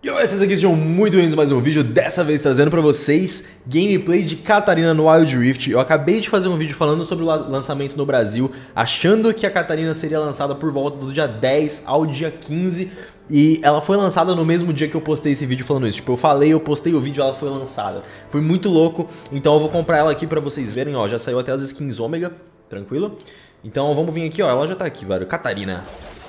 E vocês aqui sejam muito bem-vindos a mais um vídeo, dessa vez trazendo pra vocês gameplay de Catarina no Wild Rift. Eu acabei de fazer um vídeo falando sobre o lançamento no Brasil, achando que a Catarina seria lançada por volta do dia 10 ao dia 15, e ela foi lançada no mesmo dia que eu postei esse vídeo falando isso. Tipo, eu postei o vídeo e ela foi lançada. Foi muito louco, então eu vou comprar ela aqui pra vocês verem, ó, já saiu até as skins ômega, tranquilo? Então vamos vir aqui, ó, ela já tá aqui, velho, Catarina.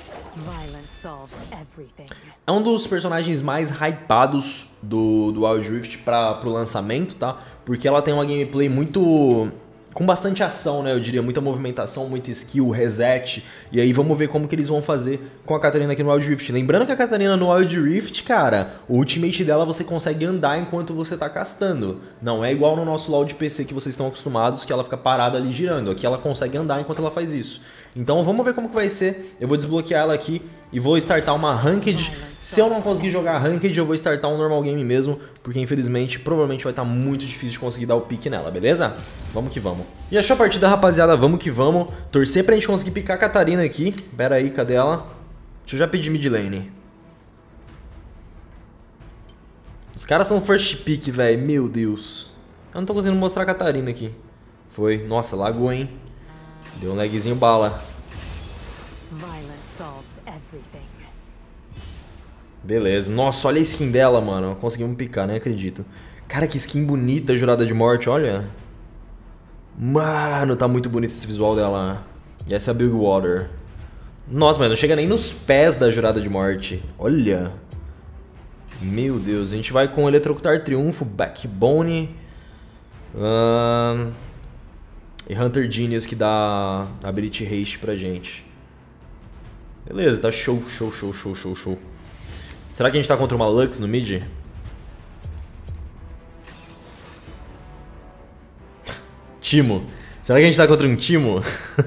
É um dos personagens mais hypados do Wild Rift pro lançamento, tá? Porque ela tem uma gameplay muito... com bastante ação, né? Eu diria, muita movimentação, muita skill, reset. E aí vamos ver como que eles vão fazer com a Catarina aqui no Wild Rift. Lembrando que a Catarina no Wild Rift, cara, o ultimate dela você consegue andar enquanto você tá castando. Não é igual no nosso LoL de PC que vocês estão acostumados, que ela fica parada ali girando. Aqui ela consegue andar enquanto ela faz isso. Então vamos ver como que vai ser. Eu vou desbloquear ela aqui e vou startar uma Ranked. Se eu não conseguir jogar Ranked, eu vou startar um normal game mesmo, porque infelizmente, provavelmente vai estar muito difícil de conseguir dar o pique nela, beleza? Vamos que vamos. E achou a partida, rapaziada? Vamos que vamos. Torcer pra gente conseguir picar a Catarina aqui. Pera aí, cadê ela? Deixa eu já pedir mid lane. Os caras são first pick, velho. Meu Deus. Eu não tô conseguindo mostrar a Catarina aqui. Foi. Nossa, lagou, hein? Deu um lagzinho bala. Beleza. Nossa, olha a skin dela, mano. Conseguimos picar, nem acredito. Cara, que skin bonita, Jurada de Morte, olha. Mano, tá muito bonito esse visual dela. E essa é a Bilgewater. Nossa, mas não chega nem nos pés da Jurada de Morte. Olha. Meu Deus. A gente vai com Eletrocutar Triunfo, Backbone. E Hunter Genius que dá Ability Haste pra gente. Beleza, tá show, show, show, show, show, show. Será que a gente tá contra uma Lux no mid? Timo. Será que a gente tá contra um Timo?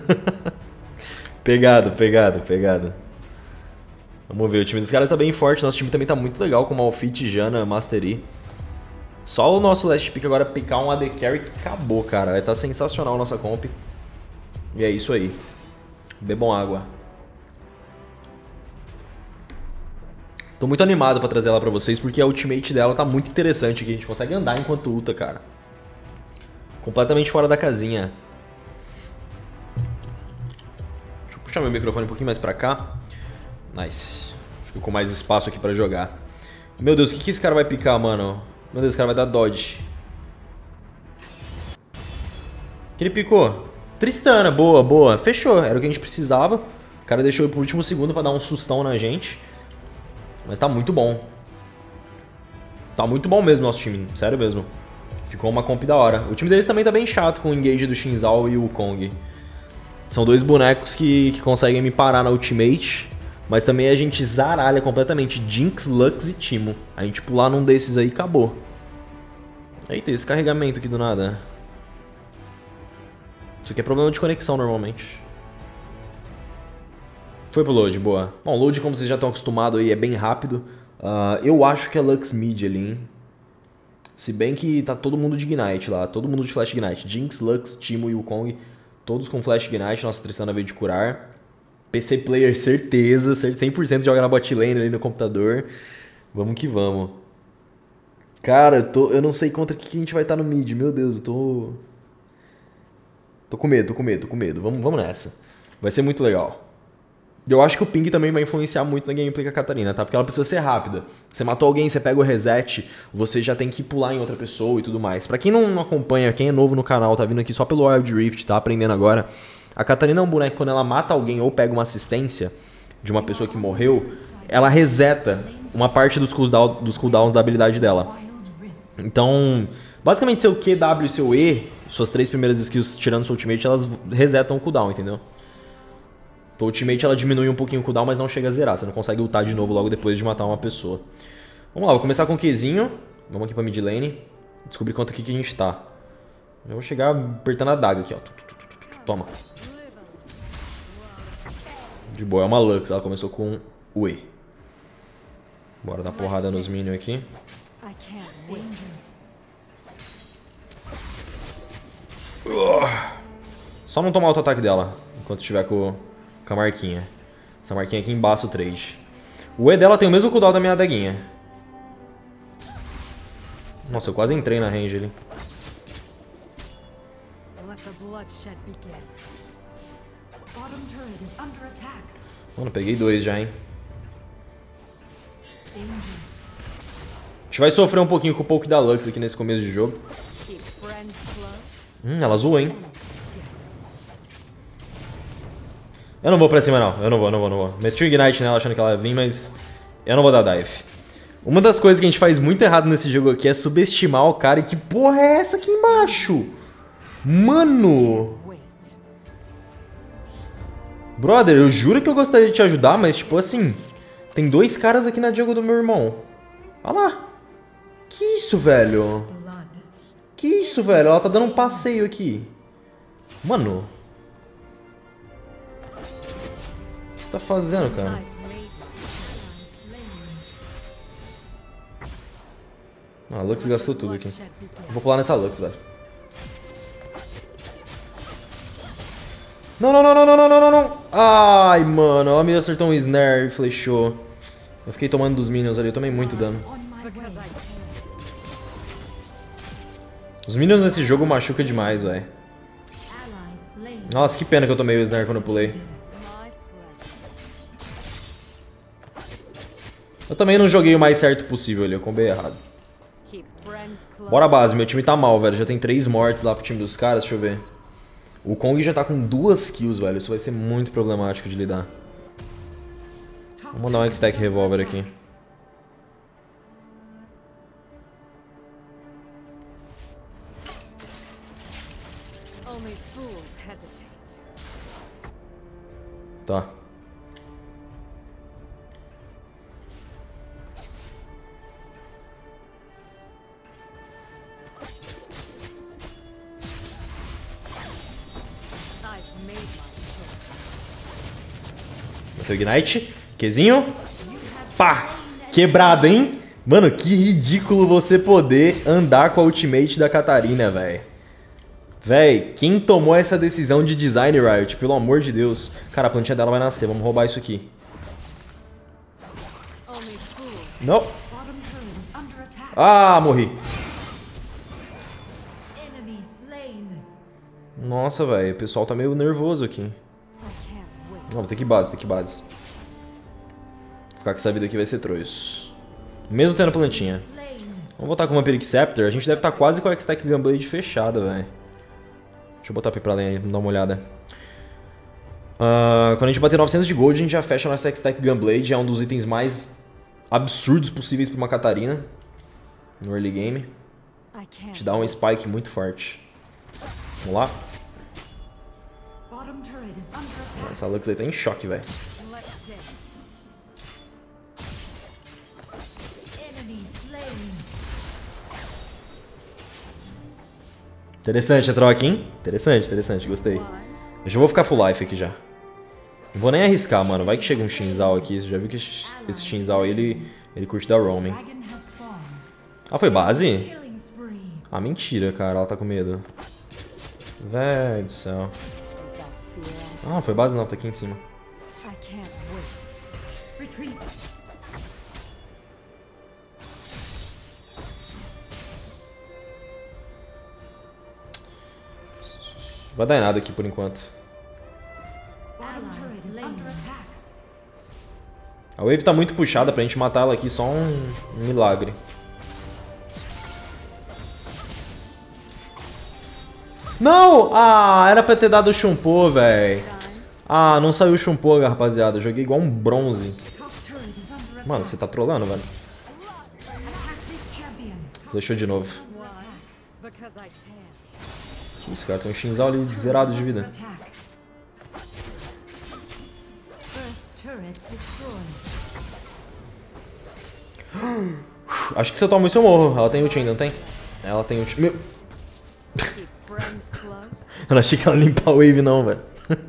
Pegado, pegado, pegado. Vamos ver, o time dos caras tá bem forte. Nosso time também tá muito legal com Malphite, Janna, Mastery. Só o nosso last pick agora picar um AD Carry que acabou, cara. Vai estar sensacional a nossa comp. E é isso aí. Bebam água. Tô muito animado pra trazer ela pra vocês, porque a ultimate dela tá muito interessante aqui. A gente consegue andar enquanto luta, cara. Completamente fora da casinha. Deixa eu puxar meu microfone um pouquinho mais pra cá. Nice. Fico com mais espaço aqui pra jogar. Meu Deus, o que esse cara vai picar, mano? Meu Deus, esse cara vai dar dodge. Que ele picou? Tristana, boa, boa. Fechou, era o que a gente precisava. O cara deixou pro último segundo pra dar um sustão na gente. Mas tá muito bom. Tá muito bom mesmo nosso time, sério mesmo. Ficou uma comp da hora. O time deles também tá bem chato com o engage do Xin Zhao e o Kong. São dois bonecos que conseguem me parar na ultimate. Mas também a gente zaralha completamente Jinx, Lux e Timo. A gente pular num desses aí, acabou. Eita, esse carregamento aqui do nada. Isso aqui é problema de conexão normalmente. Foi pro load, boa. Bom, load, como vocês já estão acostumados aí, é bem rápido. Eu acho que é Lux mid ali, hein? Se bem que tá todo mundo de Ignite lá, todo mundo de Flash Ignite. Jinx, Lux, Timo e o Kong, todos com Flash Ignite. Nossa, Tristana veio de curar. PC player, certeza, 100% joga na bot lane ali no computador. Vamos que vamos. Cara, eu não sei contra que a gente vai estar no mid, meu Deus, eu tô... Tô com medo, tô com medo, tô com medo. Vamos nessa. Vai ser muito legal. Eu acho que o ping também vai influenciar muito na gameplay com a Catarina, tá? Porque ela precisa ser rápida. Você matou alguém, você pega o reset, você já tem que pular em outra pessoa e tudo mais. Pra quem não acompanha, quem é novo no canal, tá vindo aqui só pelo Wild Rift, tá aprendendo agora. A Catarina é um boneco, quando ela mata alguém ou pega uma assistência de uma pessoa que morreu, ela reseta uma parte dos cooldowns da habilidade dela. Então, basicamente seu Q, W e seu E, suas três primeiras skills tirando seu ultimate, elas resetam o cooldown, entendeu? Então, o ultimate ela diminui um pouquinho o cooldown, mas não chega a zerar. Você não consegue ultar de novo logo depois de matar uma pessoa. Vamos lá, vou começar com o Qzinho. Vamos aqui pra mid lane. Descobrir quanto aqui que a gente tá. Eu vou chegar apertando a daga aqui, ó. Toma. De boa, é uma Lux. Ela começou com o E. Bora dar porrada nos minions aqui. Só não tomar auto-ataque dela enquanto estiver com a marquinha. Essa marquinha aqui embaça o trade. O E dela tem o mesmo cooldown da minha adaguinha. Nossa, eu quase entrei na range ali. Mano, peguei 2 já, hein. A gente vai sofrer um pouquinho com o poke da Lux aqui nesse começo de jogo. Ela zoou, hein. Eu não vou pra cima, não. Eu não vou. Meti o Ignite nela achando que ela ia vir, mas eu não vou dar dive. Uma das coisas que a gente faz muito errado nesse jogo aqui é subestimar o cara. E que porra é essa aqui embaixo? Mano! Brother, eu juro que eu gostaria de te ajudar, mas tipo assim... Tem 2 caras aqui na jungle do meu irmão. Olha lá. Que isso, velho? Que isso, velho? Ela tá dando um passeio aqui. Mano. O que você tá fazendo, cara? Ah, a Lux gastou tudo aqui. Vou pular nessa Lux, velho. Não. Ai, mano. Ela me acertou um snare e flechou. Eu fiquei tomando dos minions ali. Eu tomei muito dano. Os minions nesse jogo machucam demais, velho. Nossa, que pena que eu tomei o snare quando eu pulei. Eu também não joguei o mais certo possível ali. Eu combei errado. Bora base. Meu time tá mal, velho. Já tem 3 mortes lá pro time dos caras. Deixa eu ver. O Kong já tá com 2 kills, velho. Isso vai ser muito problemático de lidar. Vamos mandar um X-Tech Revolver aqui. Tá. Bateu Ignite. Qzinho. Pá! Quebrado, hein? Mano, que ridículo você poder andar com a ultimate da Catarina, velho. Véi, quem tomou essa decisão de design, Riot? Pelo amor de Deus. Cara, a plantinha dela vai nascer. Vamos roubar isso aqui. Não. Ah, morri. Nossa, velho. O pessoal tá meio nervoso aqui. Não, vou ter que base, Ficar com essa vida aqui vai ser troço. Mesmo tendo plantinha. Vamos voltar com o Vampiric Scepter. A gente deve estar quase com a X-Tech Gunblade fechada, velho. Deixa eu botar a pra além aí, dar uma olhada. Quando a gente bater 900 de gold, a gente já fecha a nossa X-Tech Gunblade. É um dos itens mais absurdos possíveis pra uma Catarina no early game. Te dá um spike muito forte. Vamos lá. Essa Lux aí tá em choque, velho. Interessante a troca, hein? Interessante, gostei. Eu já vou ficar full life aqui já. Não vou nem arriscar, mano. Vai que chega um Shinzal aqui. Você já viu que esse Shinzal aí, ele curte dar roaming. Ah, foi base? Ah, mentira, cara. Ela tá com medo. Véi do céu. Ah, foi base não. Tá aqui em cima. Vai dar em nada aqui por enquanto. A wave tá muito puxada pra gente matar ela aqui, só um milagre. Não! Ah, era pra ter dado o Shumpo, velho. Ah, não saiu o Shumpo, rapaziada. Eu joguei igual um bronze. Mano, você tá trolando, velho. Flechou de novo. Isso, cara, tem um Shinzal ali zerado de vida. Acho que se eu tomo isso eu morro. Ela tem ult ainda, não tem? Ela tem ult. Meu... Eu não achei que ela limpar a wave não, velho.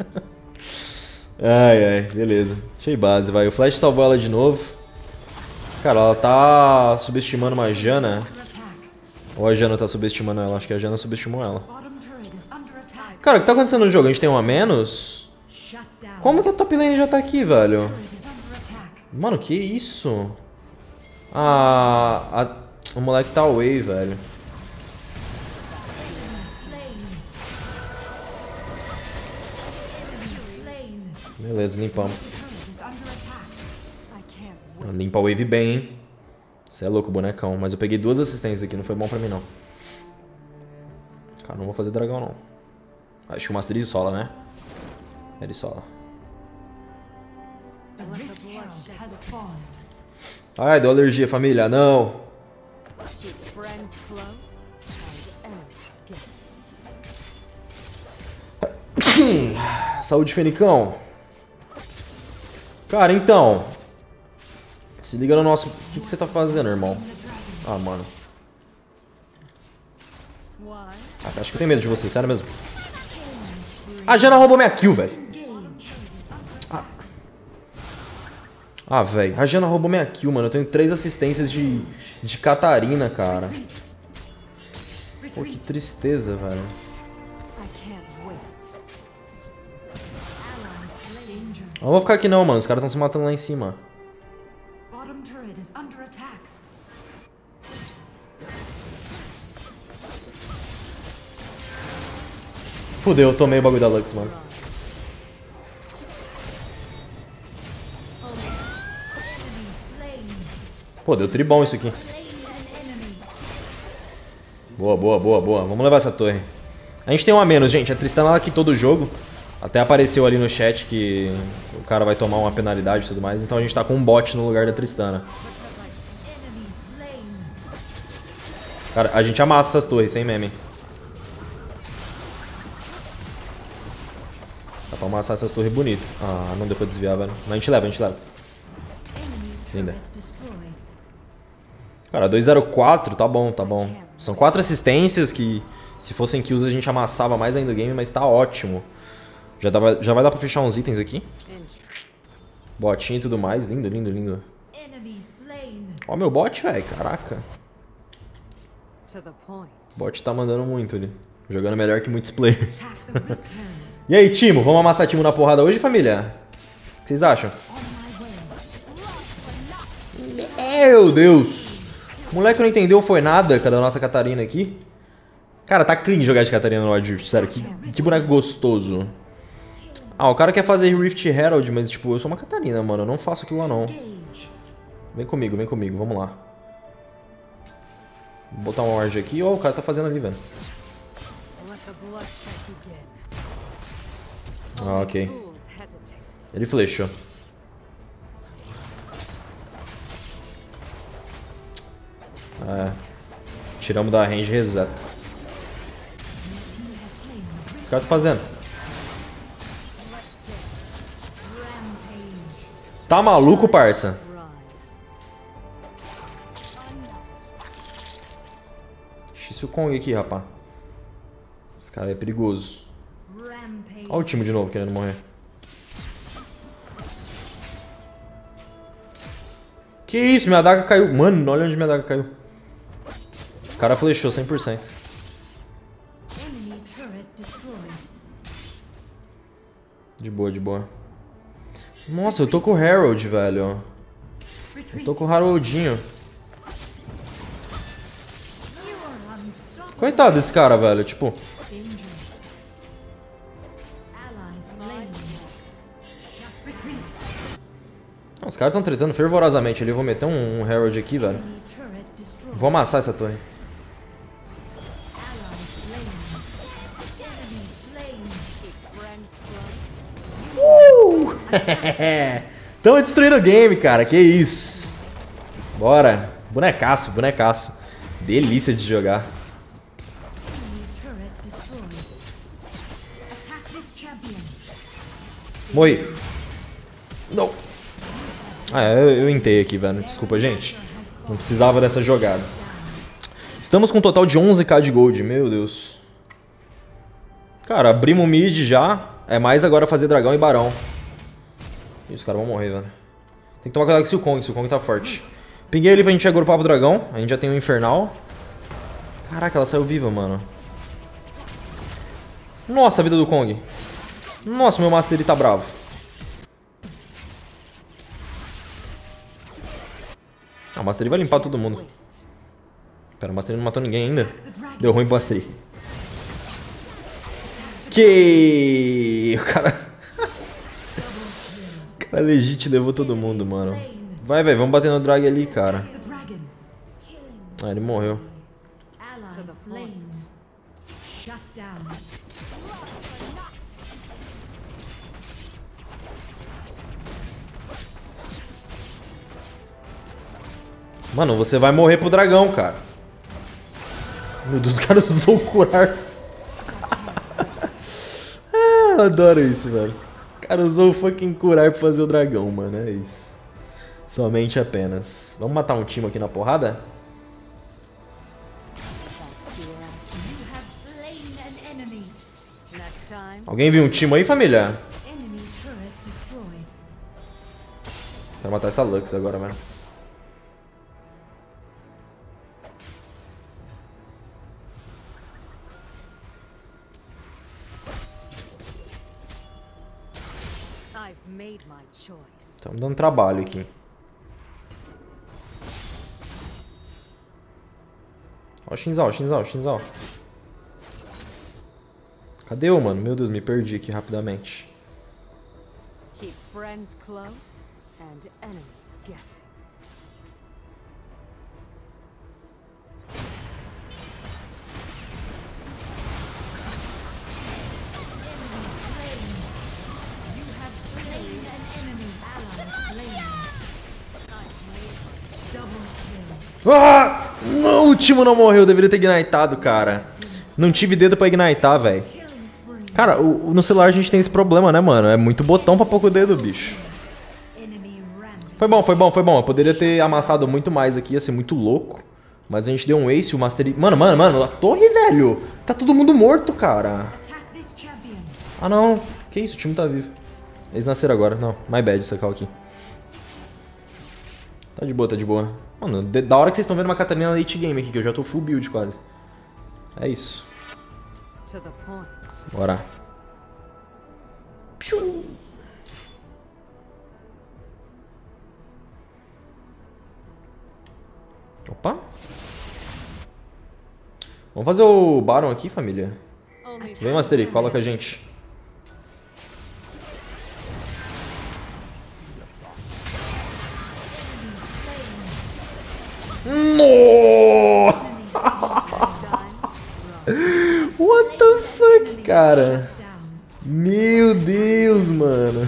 Ai, beleza. Achei base, vai. O Flash salvou ela de novo. Cara, ela tá subestimando uma Janna. Ou a Janna tá subestimando ela? Acho que a Janna subestimou ela. Cara, o que tá acontecendo no jogo? A gente tem um a menos? Como que a top lane já tá aqui, velho? Mano, que isso? O moleque tá away, velho. Beleza, limpamos. Limpa a wave bem, hein? Você é louco, bonecão. Mas eu peguei 2 assistências aqui, não foi bom pra mim, não. Cara, não vou fazer dragão, não. Acho que o Master sola, né? Ele sola. Ai, deu alergia, família. Não! Saúde, Fenicão. Cara, então. Se liga no nosso... O que você tá fazendo, irmão? Ah, mano. Ah, você acha que eu tenho medo de você? Sério mesmo? A Jana roubou minha kill, velho. Ah, velho. A Jana roubou minha kill, mano. Eu tenho 3 assistências de Catarina, cara. Pô, que tristeza, velho. Eu não vou ficar aqui não, mano. Os caras estão se matando lá em cima. Fudeu, eu tomei o bagulho da Lux, mano. Pô, deu tribom isso aqui. Boa, boa, boa, boa. Vamos levar essa torre. A gente tem um a menos, gente. A Tristana ela aqui todo jogo. Até apareceu ali no chat que o cara vai tomar uma penalidade e tudo mais. Então a gente tá com um bot no lugar da Tristana. Cara, a gente amassa essas torres, sem meme. Dá pra amassar essas torres bonitas. Ah, não deu pra desviar, velho. Mas a gente leva, a gente leva. Linda. Cara, 204, tá bom, tá bom. São 4 assistências que, se fossem kills, a gente amassava mais ainda o game, mas tá ótimo. Já vai dar pra fechar uns itens aqui. Botinho e tudo mais. Lindo, lindo, lindo. Ó meu bot, velho. Caraca. O bot tá mandando muito ali. Jogando melhor que muitos players. E aí, Timo? Vamos amassar Timo na porrada hoje, família? O que vocês acham? Meu Deus! O moleque não entendeu foi nada, cara, da nossa Catarina aqui. Cara, tá clean jogar de Catarina no Wild Rift, sério. Que boneco gostoso. Ah, o cara quer fazer Rift Herald, mas tipo, eu sou uma Catarina, mano. Eu não faço aquilo lá, não. Vem comigo, vamos lá. Vou botar um ward aqui. Ó, o cara tá fazendo ali, velho. Ah, ok. Ele flechou. É. Tiramos da range reset. O que esse cara tá fazendo? Tá maluco, parça? X o Kong aqui, rapá. Esse cara é perigoso. Olha o time de novo querendo morrer. Que isso? Minha adaga caiu. Mano, olha onde minha adaga caiu. O cara flechou 100%. De boa, de boa. Nossa, eu tô com o Herald, velho. Eu tô com o Haroldinho. Coitado desse cara, velho. Tipo... Os caras estão tretando fervorosamente ali. Eu vou meter um Herald aqui, velho. Vou amassar essa torre. Tamo destruindo o game, cara. Que isso. Bora. Bonecaço, bonecaço. Delícia de jogar. Morri. Não. Ah, eu entei aqui, velho. Desculpa, gente. Não precisava dessa jogada. Estamos com um total de 11k de gold. Meu Deus. Cara, abrimos o mid já. É mais agora fazer dragão e barão. Ih, os caras vão morrer, velho. Tem que tomar cuidado com o Kong tá forte. Pinguei ele pra gente agrupar pro dragão. A gente já tem um infernal. Caraca, ela saiu viva, mano. Nossa, a vida do Kong. Nossa, meu Master ele tá bravo. Ah, o Master vai limpar todo mundo. Pera, o Mastery não matou ninguém ainda. Deu ruim pro Mastery. Que... O cara... O cara legit levou todo mundo, mano. Vai, velho. Vamos bater no drag ali, cara. Ah, ele morreu. Mano, você vai morrer pro dragão, cara. Meu Deus, os caras usou curar. Ah, eu adoro isso, velho. O cara usou o fucking curar pra fazer o dragão, mano. É isso. Somente apenas. Vamos matar um time aqui na porrada? Alguém viu um time aí, família? Quero matar essa Lux agora, mano. Estamos dando trabalho aqui. Ó o Shinzal, Shinzal, Shinzal. Cadê eu, mano? Meu Deus, me perdi aqui rapidamente. Keep friends close and enemies guessing. Ah! Não, o Timo não morreu, eu deveria ter ignitado, cara. Não tive dedo pra ignitar, velho. Cara, no celular a gente tem esse problema, né, mano? É muito botão pra pouco dedo, bicho. Foi bom, foi bom, foi bom. Eu poderia ter amassado muito mais aqui, ia ser muito louco. Mas a gente deu um ace, o Master... Mano, a torre, velho. Tá todo mundo morto, cara. Ah, não. Que isso, o time tá vivo. Eles nasceram agora. Não, my bad, essa call aqui. Tá de boa, tá de boa. Mano, da hora que vocês estão vendo uma Catarina late game aqui, que eu já tô full build quase. É isso. Bora. Piu. Opa. Vamos fazer o Baron aqui, família. Vem, Mastery, fala com a gente. No! What the fuck, cara? Meu Deus, mano.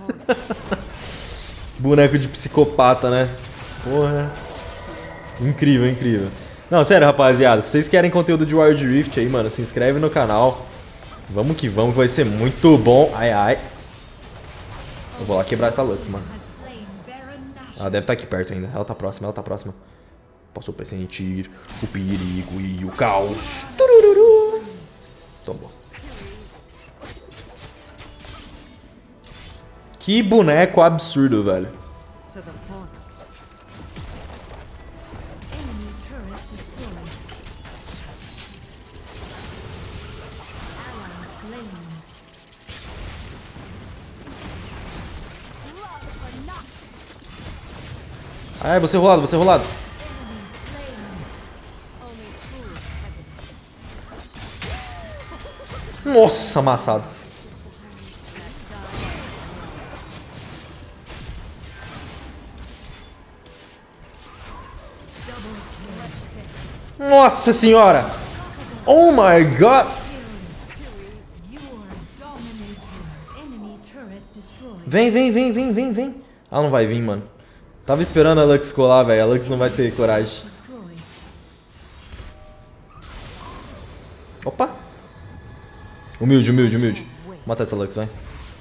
Boneco de psicopata, né? Porra. Incrível, incrível. Não, sério, rapaziada. Se vocês querem conteúdo de Wild Rift aí, mano, se inscreve no canal. Vamos que vamos, que vai ser muito bom. Ai, ai. Eu vou lá quebrar essa Lux, mano. Ela deve estar aqui perto ainda. Ela tá próxima, ela tá próxima. Posso pressentir o perigo e o caos. Turururu. Tomou. Que boneco absurdo, velho. Ai, você rolado, você rolado. Nossa, amassado. Nossa senhora. Oh my god. Vem, vem, vem, vem, vem, vem. Ela não vai vir, mano. Tava esperando a Lux colar, velho. A Lux não vai ter coragem. Opa. Humilde, humilde, humilde. Mata essa Lux, vai.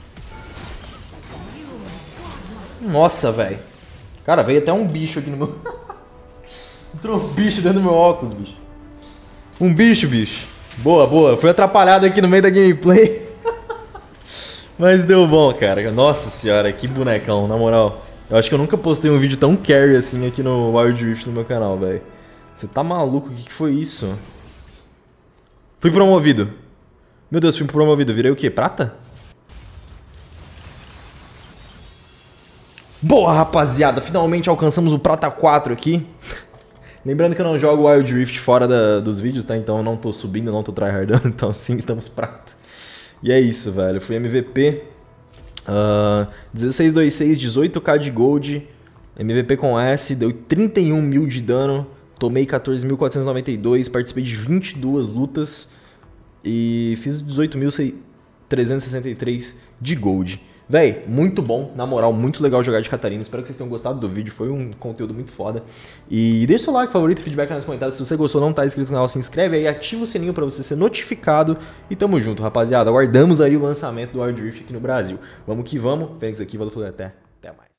Nossa, velho. Cara, veio até um bicho aqui no meu... Entrou um bicho dentro do meu óculos, bicho. Um bicho, bicho. Boa, boa. Fui atrapalhado aqui no meio da gameplay. Mas deu bom, cara. Nossa senhora, que bonecão, na moral. Eu acho que eu nunca postei um vídeo tão carry assim aqui no Wild Rift no meu canal, velho. Você tá maluco? O que foi isso? Fui promovido. Meu Deus, fui promovido. Virei o quê? Prata? Boa, rapaziada. Finalmente alcançamos o Prata 4 aqui. Lembrando que eu não jogo Wild Rift fora dos vídeos, tá? Então eu não tô subindo, não tô tryhardando, então sim, estamos prata. E é isso, velho. Fui MVP. 1626, 18k de gold. MVP com S, deu 31 mil de dano. Tomei 14.492, participei de 22 lutas. E fiz 18.363 de gold. Véi, muito bom, na moral, muito legal jogar de Catarina. Espero que vocês tenham gostado do vídeo, foi um conteúdo muito foda. E deixa o seu like, favorito, feedback nos comentários. Se você gostou, não tá inscrito no canal, se inscreve aí, ativa o sininho pra você ser notificado. E tamo junto, rapaziada. Aguardamos aí o lançamento do Wild Rift aqui no Brasil. Vamos que vamos. Fênix aqui, valeu, até mais.